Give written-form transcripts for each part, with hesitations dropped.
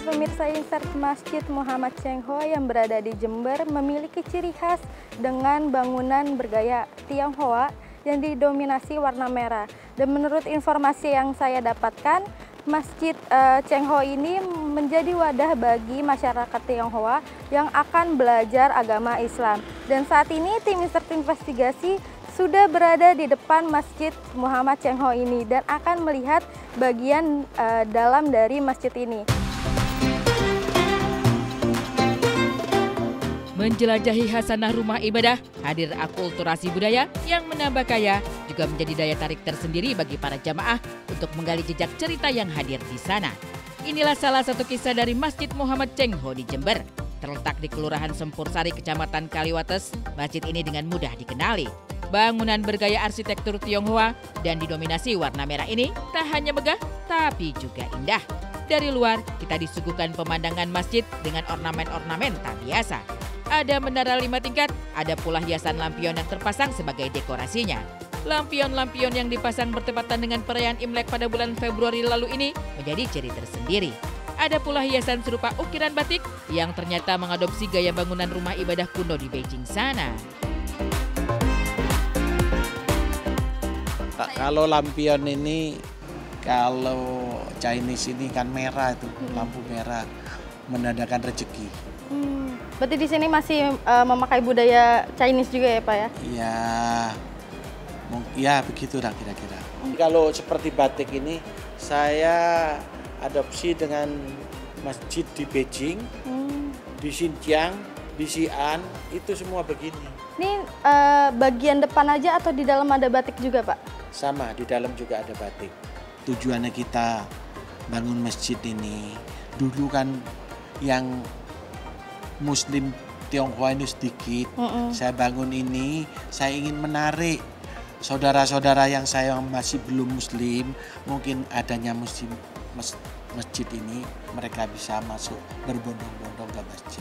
pemirsa Insert, Masjid Muhammad Cheng Ho yang berada di Jember memiliki ciri khas dengan bangunan bergaya Tionghoa yang didominasi warna merah. Dan menurut informasi yang saya dapatkan, Masjid Cheng Ho ini menjadi wadah bagi masyarakat Tionghoa yang akan belajar agama Islam. Dan saat ini tim Insert Investigasi sudah berada di depan Masjid Muhammad Cheng Ho ini dan akan melihat bagian dalam dari masjid ini. Menjelajahi khasanah rumah ibadah, hadir akulturasi budaya yang menambah kaya juga menjadi daya tarik tersendiri bagi para jamaah untuk menggali jejak cerita yang hadir di sana. Inilah salah satu kisah dari Masjid Muhammad Cheng Ho di Jember. Terletak di Kelurahan Sempursari, Kecamatan Kaliwates, masjid ini dengan mudah dikenali. Bangunan bergaya arsitektur Tionghoa dan didominasi warna merah ini tak hanya megah, tapi juga indah. Dari luar, kita disuguhkan pemandangan masjid dengan ornamen-ornamen tak biasa. Ada menara 5 tingkat, ada pula hiasan lampion yang terpasang sebagai dekorasinya. Lampion-lampion yang dipasang bertepatan dengan perayaan Imlek pada bulan Februari lalu ini menjadi ciri tersendiri. Ada pula hiasan serupa ukiran batik yang ternyata mengadopsi gaya bangunan rumah ibadah kuno di Beijing sana. Kalau lampion ini, kalau Chinese ini kan merah itu, lampu merah, menandakan rezeki. Berarti di sini masih memakai budaya Chinese juga ya Pak ya? Iya, ya begitulah kira-kira. Kalau seperti batik ini, saya adopsi dengan masjid di Beijing, di Xinjiang, di Xi'an, itu semua begini. Ini bagian depan aja atau di dalam ada batik juga Pak? Sama, di dalam juga ada batik. Tujuannya kita bangun masjid ini, dulu kan yang Muslim Tionghoa ini sedikit. Saya bangun ini, saya ingin menarik saudara-saudara yang saya masih belum Muslim, mungkin adanya masjid ini, mereka bisa masuk berbondong-bondong ke masjid.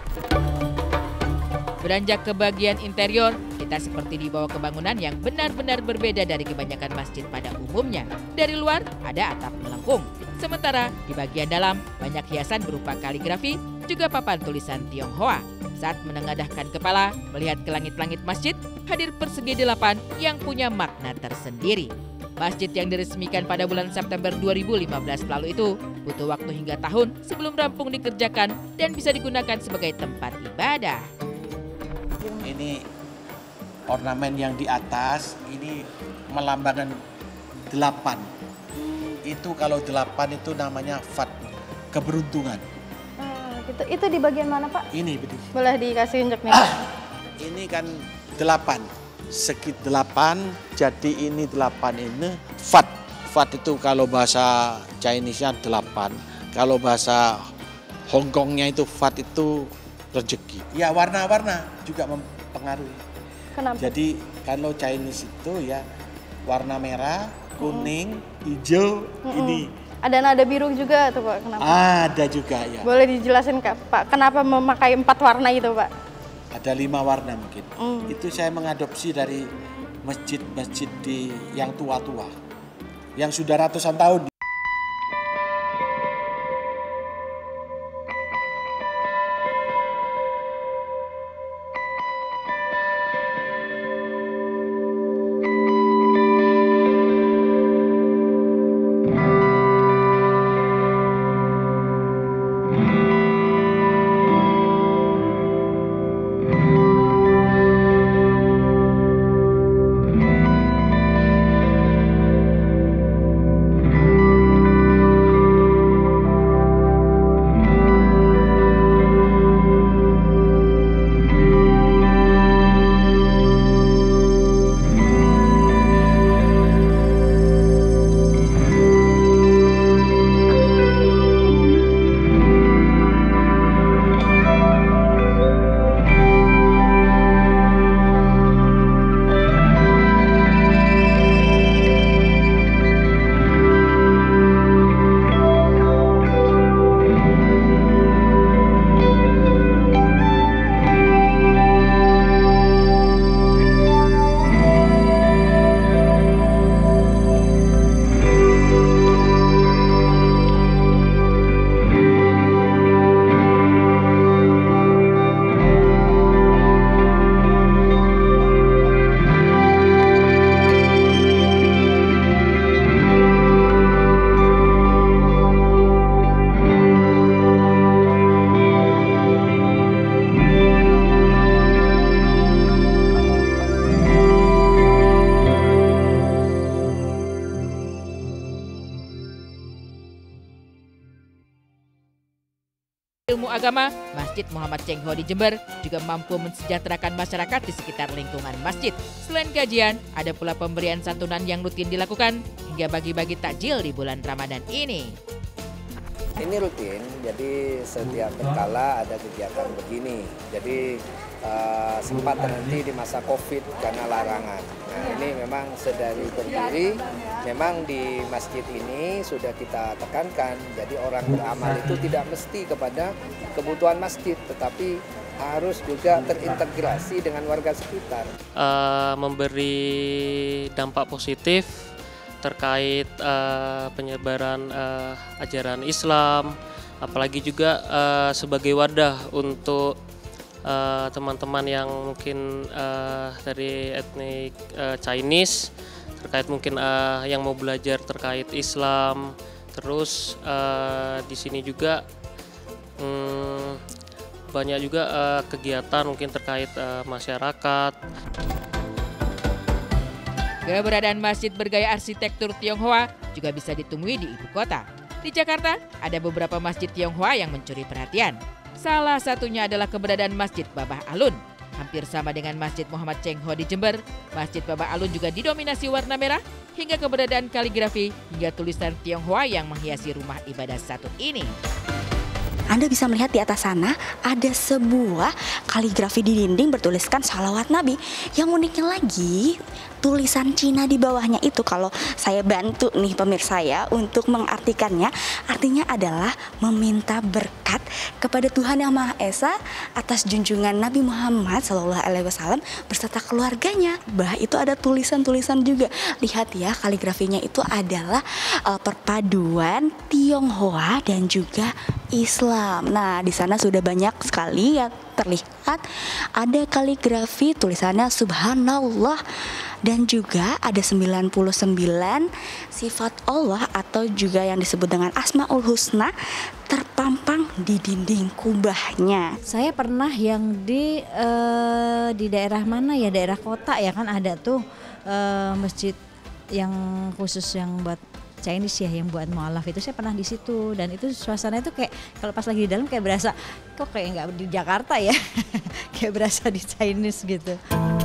Beranjak ke bagian interior, kita seperti dibawa ke bangunan yang benar-benar berbeda dari kebanyakan masjid pada umumnya. Dari luar ada atap melengkung, sementara di bagian dalam banyak hiasan berupa kaligrafi, juga papan tulisan Tionghoa. Saat menengadahkan kepala, melihat ke langit-langit masjid, hadir persegi 8 yang punya makna tersendiri. Masjid yang diresmikan pada bulan September 2015 lalu itu butuh waktu hingga tahun sebelum rampung dikerjakan dan bisa digunakan sebagai tempat ibadah. Ini ornamen yang di atas, ini melambangkan 8. Itu kalau 8 itu namanya fat, keberuntungan. Itu di bagian mana Pak? Ini boleh dikasih unjuk nih. Ini kan 8, segi 8, jadi ini 8 ini fat. Fat itu kalau bahasa Chinese-nya 8, kalau bahasa Hongkongnya itu fat itu rezeki. Ya warna-warna juga mempengaruhi. Kenapa? Jadi kalau Chinese itu ya warna merah, kuning, hijau, ini. Ada nada biru juga tuh Pak, kenapa? Ada juga ya. Boleh dijelasin Pak, kenapa memakai 4 warna itu Pak? Ada 5 warna mungkin. Itu saya mengadopsi dari masjid-masjid yang tua-tua, yang sudah ratusan tahun. agama, Masjid Muhammad Cheng Ho di Jember juga mampu mensejahterakan masyarakat di sekitar lingkungan masjid. Selain kajian, ada pula pemberian santunan yang rutin dilakukan hingga bagi-bagi takjil di bulan Ramadan ini. Ini rutin, jadi setiap berkala ada kegiatan begini. Jadi sempat terhenti di masa Covid karena larangan. Nah, ini memang sedari berdiri, memang di masjid ini sudah kita tekankan. Jadi orang beramal itu tidak mesti kepada kebutuhan masjid, tetapi harus juga terintegrasi dengan warga sekitar. Memberi dampak positif terkait penyebaran ajaran Islam, apalagi juga sebagai wadah untuk teman-teman yang mungkin dari etnik Chinese, terkait mungkin yang mau belajar terkait Islam. Terus di sini juga banyak juga kegiatan mungkin terkait masyarakat. Keberadaan masjid bergaya arsitektur Tionghoa juga bisa ditemui di ibu kota. Di Jakarta, ada beberapa masjid Tionghoa yang mencuri perhatian. Salah satunya adalah keberadaan Masjid Babah Alun. Hampir sama dengan Masjid Muhammad Cheng Ho di Jember, Masjid Babah Alun juga didominasi warna merah hingga keberadaan kaligrafi hingga tulisan Tionghoa yang menghiasi rumah ibadah satu ini. Anda bisa melihat di atas sana ada sebuah kaligrafi di dinding bertuliskan salawat Nabi. Yang uniknya lagi, tulisan Cina di bawahnya itu kalau saya bantu nih pemirsa ya untuk mengartikannya, artinya adalah meminta berkat kepada Tuhan Yang Maha Esa atas junjungan Nabi Muhammad SAW beserta keluarganya. Bah, itu ada tulisan-tulisan juga. Lihat ya, kaligrafinya itu adalah perpaduan Tionghoa dan juga Islam. Nah, di sana sudah banyak sekali yang terlihat ada kaligrafi tulisannya Subhanallah dan juga ada 99 sifat Allah atau juga yang disebut dengan Asmaul Husna terpampang di dinding kubahnya. Saya pernah yang di daerah mana ya, daerah kota ya kan ada tuh masjid yang khusus yang buat Chinese ya, yang buat mualaf itu. Saya pernah di situ dan itu suasana itu kayak kalau pas lagi di dalam kayak berasa kok kayak nggak di Jakarta ya kayak berasa di Chinese gitu.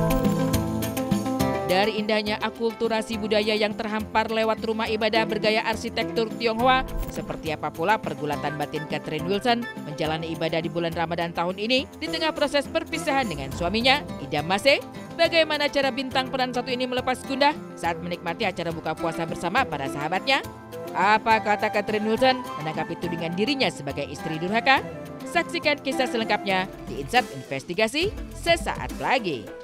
Dari indahnya akulturasi budaya yang terhampar lewat rumah ibadah bergaya arsitektur Tionghoa, seperti apa pula pergulatan batin Catherine Wilson menjalani ibadah di bulan Ramadan tahun ini di tengah proses perpisahan dengan suaminya, Idam Mase. Bagaimana cara bintang peran satu ini melepas gundah saat menikmati acara buka puasa bersama para sahabatnya? Apa kata Catherine Wilson menanggapi tudingan dirinya sebagai istri durhaka? Saksikan kisah selengkapnya di Insert Investigasi sesaat lagi.